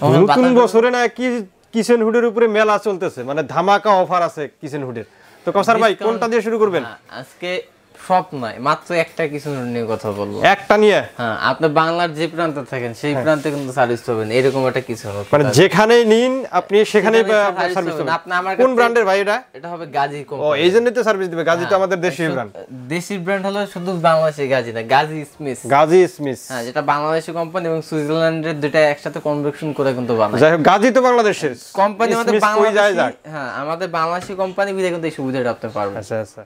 নতুন বছরে না কি কিচেন হুডের উপরে মেলা চলতেছে, মানে ধামাকা অফার আছে কিচেন হুডের। তো কাউসার ভাই কোনটা দিয়ে শুরু করবেন? আজকে সব নয়, মাত্র একটা কিচেন হুড নিয়ে কথা বলবো। একটা নিয়ে? হ্যাঁ, আপনি বাংলার যে প্রান্তে থাকেন সেই প্রান্তে কিন্তু সার্ভিস পাবেন এরকম একটা কিচেন হুড, মানে যেখানেই নিন আপনি সেখানেই সার্ভিস পাবেন। আপনি আমার কোন ব্র্যান্ডের ভাই এটা? এটা হবে গাজী কোম্পানি। ও এইজন্যই তো সার্ভিস দিবে। গাজী তো আমাদের দেশীয় ব্র্যান্ড। দেশি ব্র্যান্ড হলো শুধু বাংলাদেশি গাজী না, গাজী স্মিথ। গাজী স্মিথ, হ্যাঁ, যেটা বাংলাদেশি কোম্পানি এবং সুইজারল্যান্ডের দুটো একসাথে কনভার্সন করে কিন্তু বানায়। যাই হোক, গাজী তো বাংলাদেশের কোম্পানি, আমাদের বাংলাদেশি, হ্যাঁ আমাদের বাংলাদেশি কোম্পানি বিধে কিন্তু এই সুবিধাটা আপনি পারবেন। আচ্ছা আচ্ছা।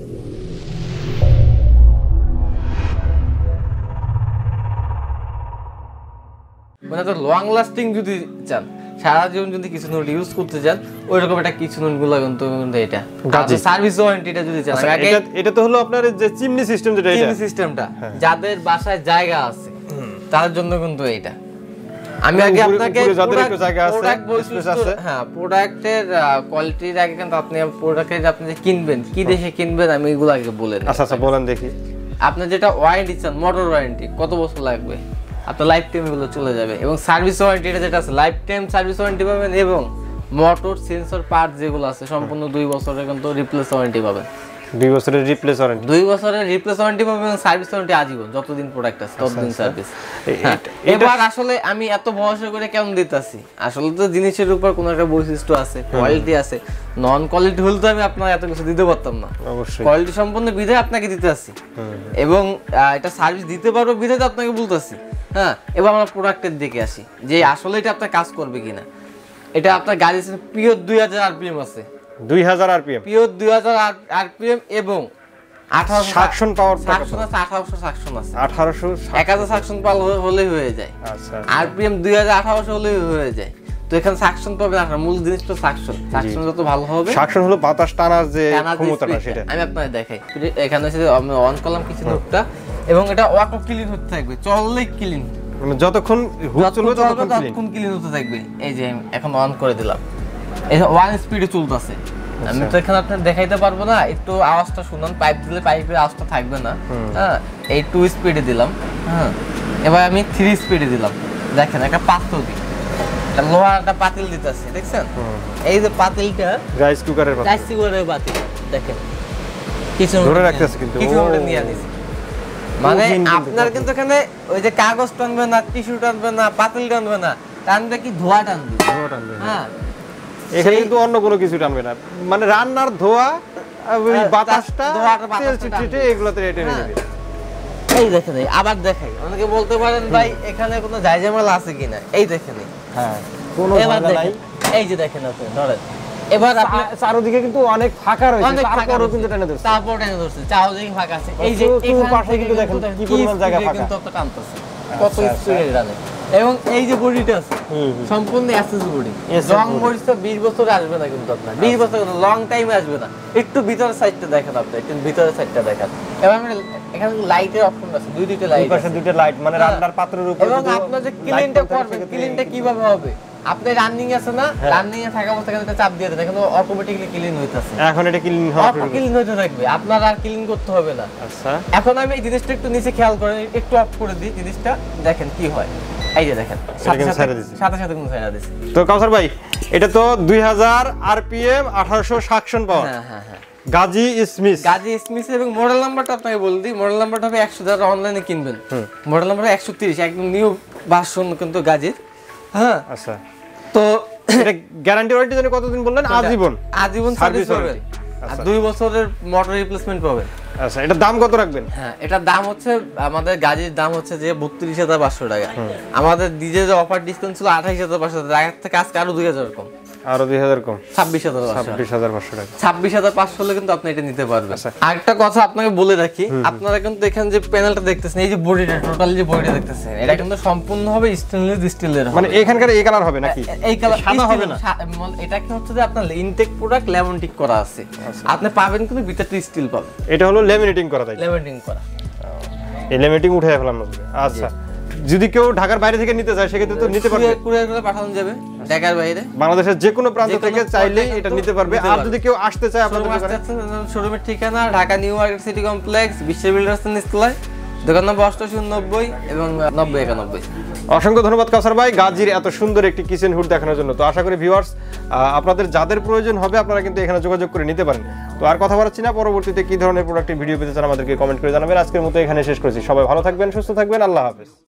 মানে তো লং লাস্টিং যদি চান, সারা জীবন যদি কিচেন হুড ইউজ করতে চান, ওইরকম একটা কিচেন হুড গুলো কিন্তু এটা গাজী সার্ভিস ওয়ারেন্টিটা যদি চান। এটা তো হলো আপনার যে চিমনি সিস্টেম, যেটা এটা চিমনি সিস্টেমটা যাদের বাসায় জায়গা আছে তার জন্য কিন্তু এটা। আমি আগে আপনাকে যাদের একটু জায়গা আছে, স্পেস আছে, হ্যাঁ প্রোডাক্টের কোয়ালিটির আগে কিন্তু আপনি প্রোডাক্টের আপনি যে কিনবেন কি দেশে কিনবেন আমি এগুলো আগে বলে দিই। আচ্ছা আচ্ছা, বলেন দেখি। আপনি যেটা ওয়ারেন্টি চান, মোটর ওয়ারেন্টি কত বছর লাগবে, আপনার লাইফ টাইম এগুলো চলে যাবে। এবং সার্ভিস ওয়ারেন্টিটা যেটা আছে লাইফ টাইম সার্ভিস ওয়ারেন্টি পাবেন, এবং মোটর সেন্সর পার্ট যেগুলো আছে সম্পূর্ণ 2 বছরের কিন্তু রিপ্লেস ওয়ারেন্টি পাবেন। 2 বছরের রিপ্লেস ওয়ারেন্টি? 2 বছরের রিপ্লেস ওয়ারেন্টি পাবেন, এবং সার্ভিস ওয়ারেন্টি আজীবন, যতদিন প্রোডাক্ট আছে ততদিন সার্ভিস। এবার আসলে আমি এত ভরসা করে কেন দিতেছি, আসলে তো জিনিসের উপর কোনো একটা বৈশিষ্ট্য আছে, কোয়ালিটি আছে। নন কোয়ালিটি হলে তো আমি আপনার এত কিছু দিতে পারতাম না। অবশ্যই কোয়ালিটি সম্পন্ন বিধায় আপনাকে দিতে আসি, এবং এটা সার্ভিস দিতে পারবো বিধায় তো আপনাকে বলতেছি। হ্যাঁ, এবার আমরা প্রোডাক্টের দিকে আসি যে আসলে এটা আপনার কাজ করবে কিনা। এটা আপনার গাড়ি পিওর 2000 আরপিএম আছে, 2000 আরপিএম, পিওর 2000 আরপিএম, এবং 1800 সাকশন পাওয়ার, 1800 সাকশন আছে। 1800 1000 সাকশন পাওয়ার হলেই হয়ে যায়। আচ্ছা, আরপিএম 1800 হলেই হয়ে যায়। তো এখানে সাকশন পাবেন, আপনার মূল জিনিসটা সাকশন। সাকশন যত ভালো হবে, সাকশন হলো বাতাস টানার যে ক্ষমতাটা, সেটা আমি আপনাদের দেখাই। এখানে এসে আমি অন করলাম কিছু নোটটা, এবং এটা অটো ক্লিন হতে থাকবে, চললেই ক্লিন, মানে যতক্ষণ হুড চলবে ততক্ষণ ক্লিন হতে থাকবে। এই যে এখন অন করে দিলাম, এই 1 স্পিডে চলতেছে। আমি তো এখানে আপনার দেখাইতে পারবো না, একটু আওয়াজটা শুনুন। পাইপ দিলে পাইপের আওয়াজটা থাকবে না। হ্যাঁ, এই 2 স্পিডে দিলাম। হ্যাঁ, এবার আমি 3 স্পিডে দিলাম। দেখেন একটা পাত্র দিই, একটা লোহার একটা পাতিল দিতেছে, দেখছেন? এই যে পাতিলটা রাইস কুকারের পাতিল, দেখেন কিছু ধরে রাখতেছে, কিন্তু কিছু নিয়ে আনিছি। মানে আপনার কিন্তু এখানে ওই যে কাগজ টানবে না, টিস্যু টানবে না, পাতিল টানবে না, টানবে কি ধোয়া টানবে। হ্যাঁ, এখানে কিন্তু অন্য কোনো কিছু টানবে না, মানে রান্নার ধোয়া, ওই বাতাসটা, তেল চিটচিটে এগুলোতে টেনে নেবে। এই দেখেন, আবার দেখাই। অনেকে বলতে পারেন ভাই এখানে কোনো জায়জামাল আছে কিনা, এই দেখেন। হ্যাঁ, কোনো ঝামেলা নাই। এই যে দেখেন, আপনি ধরেন এবার আপনি চারদিকে কিন্তু অনেক ফাঁকা রয়েছে, তারপরেও কিন্তু টেনে ধরছে, চারদিকে ফাঁকা আছে। এই যে এই পাশে কিন্তু দেখেন কি পরিমাণ জায়গা ফাঁকা, কিন্তু তো টানতেছে, কত স্পিডে টানে। এবং এই যে বডিটা আছে সম্পূর্ণ এসএস বডি, লং বডি তো 20 বছর আসবে না, কিন্তু আপনার 20 বছর লং টাইম আসবে না। একটু ভিতরের সাইডটা দেখেন, আপনি একটু ভিতরের সাইডটা দেখেন। এবং এখানে লাইটের অপশন আছে, দুইটা লাইট, পাশে দুইটা লাইট, মানে রান্নার পাত্রের উপর। এবং আপনার যে ক্লিনটা করবেন, ক্লিনটা কিভাবে হবে, আপনি রানিং আছে না, রানিং এ থাকা অবস্থায় একটা চাপ দিয়ে দেন, দেখেন অটোমেটিক্যালি ক্লিন হইতাছে। এখন এটা ক্লিন হতে থাকবে, আপনার আর ক্লিন করতে হবে না। আচ্ছা, এখন আমি এই জিনিসটা একটু নিচে খেয়াল করেন, একটু অফ করে দিই জিনিসটা, দেখেন কি হয়। এই যে দেখেন, সাথে সাথে কিন্তু ছেড়ে দিছি। তো কাউসার ভাই, এটা তো 2000 আরপিএম, 1800 সাকশন পাওয়ার। হ্যাঁ হ্যাঁ হ্যাঁ, গাজী স্মিথ। এবং মডেল নাম্বারটা আপনাকে বলে দিই। মডেল নাম্বারটা হবে 100, যারা অনলাইনে কিনবেন মডেল নাম্বার 130, একদম নিউ ভার্সন কিন্তু গাজীর। হ্যাঁ, আচ্ছা। তো এটা গ্যারান্টি ওয়ারেন্টি জন্য কতদিন বললেন? আজীবন সার্ভিস পাবেন, আর 2 বছরের মোটর রিপ্লেসমেন্ট পাবেন। আচ্ছা, এটার দাম কত রাখবেন? হ্যাঁ, এটার দাম হচ্ছে, আমাদের গাজীর দাম হচ্ছে যে 32,500 টাকা। আমাদের ডিজে যে অফার ডিসকাউন্ট ছিল 28,500 টাকা, আগের থেকে আজকে আরো 2000 কম, আরো 2000 কম, 26,500 টাকা। 26,500 হলে কিন্তু আপনি এটা নিতে পারবেন। আরেকটা কথা আপনাকে বলে রাখি, আপনারা কিন্তু এখানে যে প্যানেলটা দেখতেছেন, এই যে বডিটা, টোটালি যে বডিটা দেখতেছেন, এটা কিন্তু সম্পূর্ণ হবে স্টেনলেস স্টিলের। মানে এখানকার এই কালার হবে নাকি? এই কালার সাদা হবে না, এটা কি হচ্ছে যে আপনার ইনটেক প্রোডাক্ট ল্যামিনেটিং করা আছে, আপনি পাবেন কিন্তু ভিতরটা স্টিল পাবেন। এটা হলো ল্যামিনেটিং করা, তাই ল্যামিনেটিং করা, এই ল্যামিনেটিং উঠে ফেলাম। আচ্ছা, যদি কেউ ঢাকার বাইরে থেকে নিতে চায় সেক্ষেত্রে তো নিতে পারবে, কুরিয়ার করে পাঠানো যাবে ঢাকার বাইরে, বাংলাদেশের যে কোনো প্রান্ত থেকে চাইলেই এটা নিতে পারবে। আর যদি কেউ আসতে চায়, আপনাদের শোরুমের ঠিকানা Dhaka new market city complex, Bishwa builders নিচতলায়, দোকান নম্বর 8890 এবং 9091। অসংখ্য ধন্যবাদ কাউসার ভাই গাজীর এত সুন্দর একটি কিচেন হুড দেখানোর জন্য। তো আশা করি ভিউয়ার্স আপনাদের যাদের প্রয়োজন হবে আপনারা কিন্তু এখানে যোগাযোগ করে নিতে পারেন। তো আর কথা বাড়াচ্ছি না, পরবর্তীতে কি ধরনের প্রোডাক্টের ভিডিও পেতে চান আমাদেরকে কমেন্ট করে জানাবেন। আজকের মতো এখানে শেষ করেছি। সবাই ভালো থাকবেন, সুস্থ থাকবেন, আল্লাহ হাফেজ।